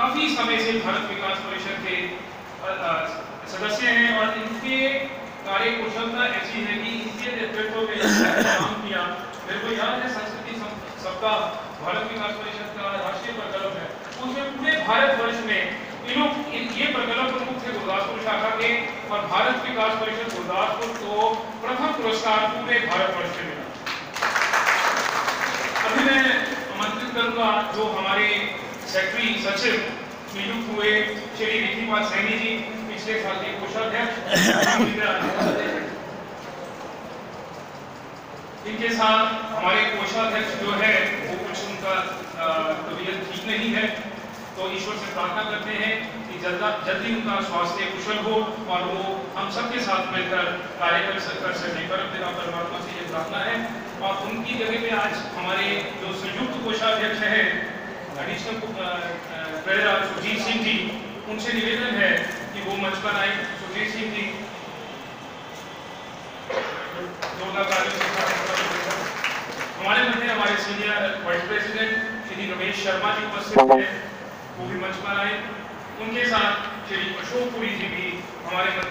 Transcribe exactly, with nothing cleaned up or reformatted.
काफी समय से भारत विकास परिषद के सदस्य हैं और इनके कार्य कुशलता ऐसी है कि इनके नेतृत्व में काम किया। मेरे को याद है संस्कृति सप्ताह भारत विकास परिषद का राष्ट्रीय प्रकल्प है, उसमें पूरे भारतवर्ष में इन लोग ये प्रकल्प प्रमुख थे गुरदासपुर शाखा के, और भारत विकास परिषद गुरदासपुर को प्रथम पुरस्कार पूरे भारतवर्ष में मिला। अभी मैं आमंत्रित करूंगा जो हमारे सेक्रेटरी सचिव नियुक्त हुए श्री रिद्धिपाल सैनी जी, पिछले साल के कोषाध्यक्ष। इनके साथ हमारे कोषाध्यक्ष जो है वो कुछ उनका तबीयत ठीक नहीं है, तो ईश्वर से प्रार्थना करते हैं कि जल्दी उनका स्वास्थ्य कुशल हो और वो हम सबके साथ मिलकर कार्य कर सके। परमात्मा से ये प्रार्थना है। और उनकी जगह पे आज हमारे जो संयुक्त कोषाध्यक्ष है एडिशनल ट्रेजरर सुजीत सिंह जी, उनसे निवेदन है कि वो मंच पर आए। सुजीत सिंह जी हमारे मध्य हमारे senior vice president Shri Ramesh Sharma ji उपस्थित हैं, वो भी मंच पर आए। उनके साथ श्री अशोक पुरी जी भी हमारे